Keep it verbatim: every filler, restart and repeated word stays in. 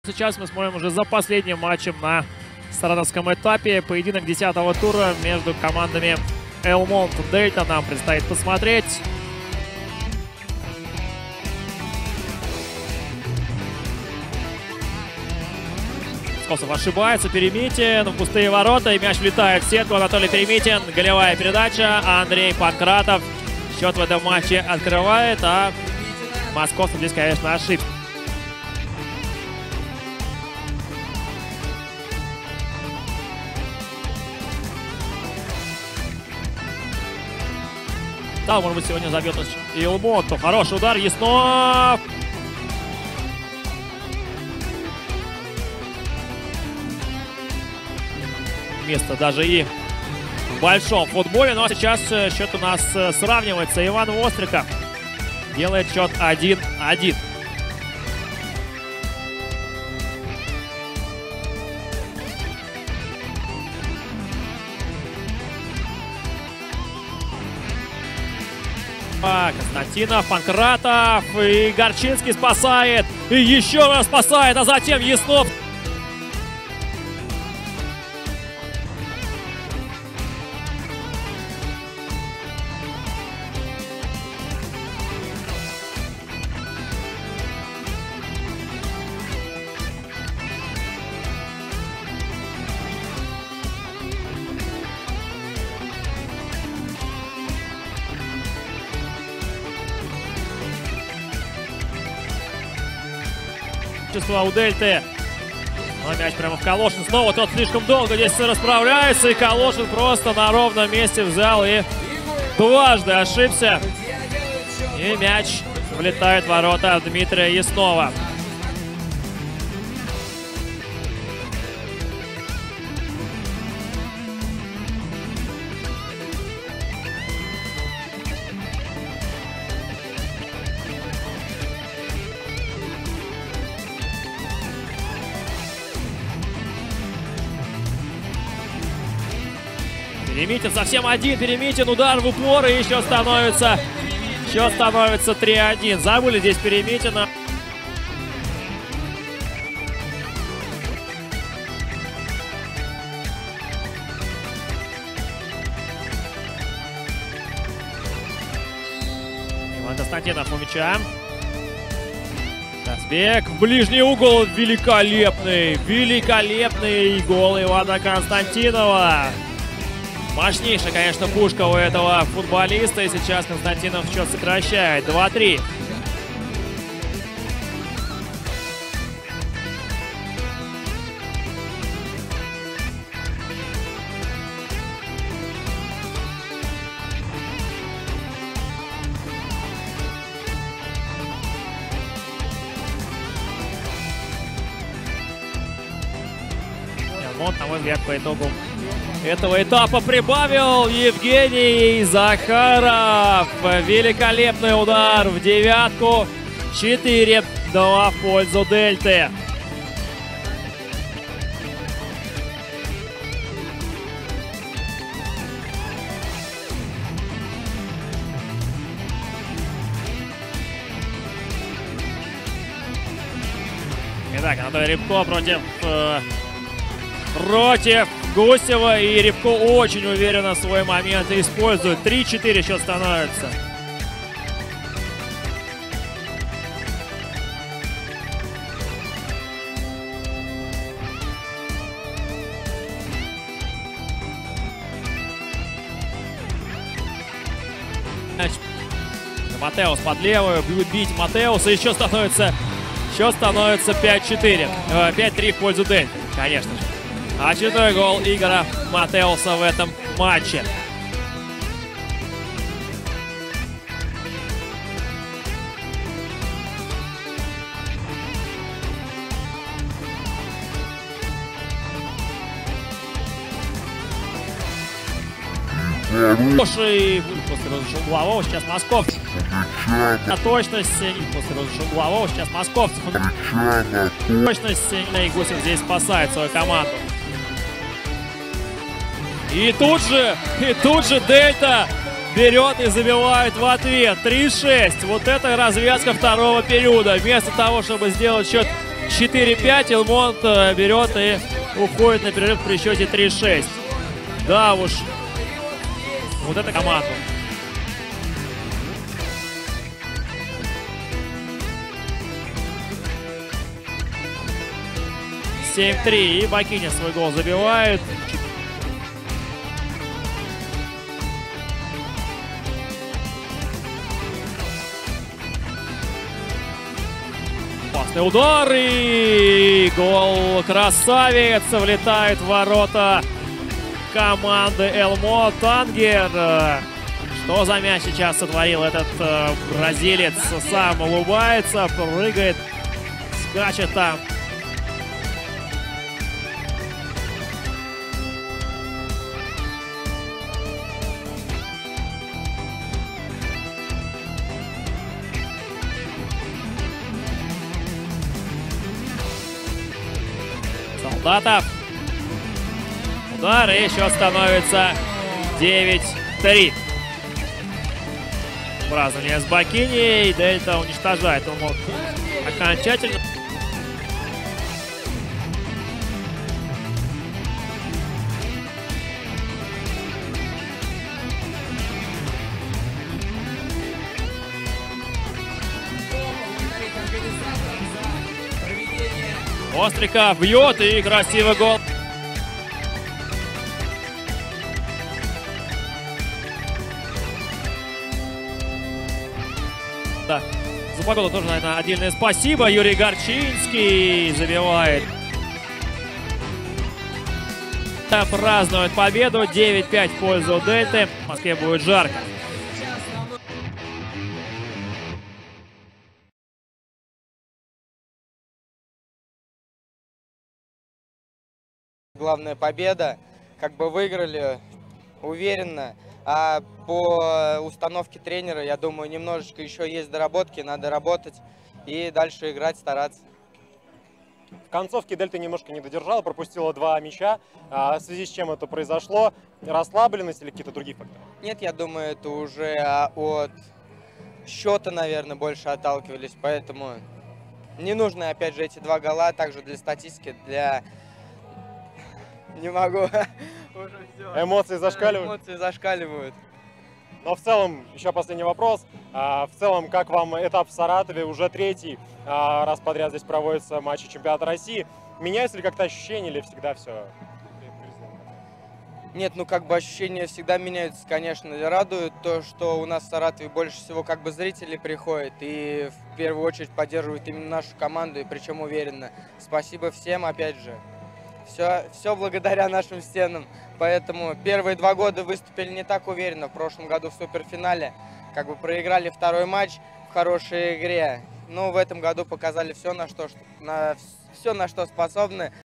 Сейчас мы смотрим уже за последним матчем на саратовском этапе. Поединок десятого тура между командами Элмонт и Дельта нам предстоит посмотреть. Скосов ошибается, Перемитин в пустые ворота, и мяч влетает в сетку. Анатолий Перемитин, голевая передача, Андрей Панкратов счет в этом матче открывает, а Московцев здесь, конечно, ошибся. Да, может быть, сегодня забьет и Элмонт. Хороший удар, Яснов. Место даже и в большом футболе. Но сейчас счет у нас сравнивается. Иван Востриков делает счет один один. Константинов, Панкратов, и Горчинский спасает, и еще раз спасает, а затем Яснов. У Дельты. Но мяч прямо в Калошин. Снова тот слишком долго здесь расправляется. И Калошин просто на ровном месте взял и дважды ошибся. И мяч влетает в ворота Дмитрия Яснова. Перемитин совсем один, Перемитин, удар в упор, и еще становится, еще становится три один. Забыли здесь Перемитина. Иван Константинов у мяча. Казбек в ближний угол, великолепный, великолепный гол Ивана Константинова. Мощнейшая, конечно, пушка у этого футболиста. И сейчас Константинов счет сокращает. два три. Элмонт, на мой взгляд, по итогу этого этапа прибавил Евгений Захаров. Великолепный удар в девятку. четыре два в пользу Дельты. Итак, Анатолий Рябко против... Э, против Гусева, и Рябко очень уверенно свой момент использует. три четыре счет становится. Матеус под левую, будет бить Матеуса, еще становится, еще становится пять четыре. пять три в пользу Дельты, конечно же. Очередной гол Игоря Матеуса в этом матче. Хороший после розыгрыша углового сейчас Московцев. На точность после розыгрыша углового сейчас Московцев. Точность и Гусев здесь спасает свою команду. И тут же, и тут же Дельта берет и забивает в ответ. три шесть. Вот это развязка второго периода. Вместо того, чтобы сделать счет четыре пять. Элмонт берет и уходит на перерыв при счете три шесть. Да уж, вот эта команда. семь три. И Бакинин свой гол забивает. Опасный удар и гол. Красавец. Влетает в ворота команды Элмонт. Тангер. Что за мяч сейчас сотворил этот э, бразилец? Сам улыбается, прыгает, скачет там. Солдатов. Удар, и еще становится девять три. Празднование с Бакини, и Дельта уничтожает Элмонт окончательно. Остриков бьет, и красивый гол. Да. За погоду тоже, наверное, отдельное спасибо. Юрий Горчинский забивает. Празднует победу. девять пять в пользу Дельты. В Москве будет жарко. Главная победа. Как бы выиграли уверенно. А по установке тренера, я думаю, немножечко еще есть доработки, надо работать и дальше играть, стараться. В концовке Дельта немножко не додержала, пропустила два мяча. А в связи с чем это произошло? Расслабленность или какие-то другие факторы? Нет, я думаю, это уже от счета, наверное, больше отталкивались, поэтому не нужны, опять же, эти два гола, также для статистики, для... Не могу. Эмоции зашкаливают? Эмоции зашкаливают. Но в целом, еще последний вопрос. В целом, как вам этап в Саратове? Уже третий раз подряд здесь проводятся матчи чемпионата России. Меняются ли как-то ощущения или всегда все? Нет, ну как бы ощущения всегда меняются, конечно. Радует то, что у нас в Саратове больше всего как бы зрителей приходит и в первую очередь поддерживают именно нашу команду, и причем уверенно. Спасибо всем, опять же. Все, все благодаря нашим стенам. Поэтому первые два года выступили не так уверенно. В прошлом году в суперфинале как бы проиграли второй матч в хорошей игре. Но в этом году показали все, на что, на, все, на что способны.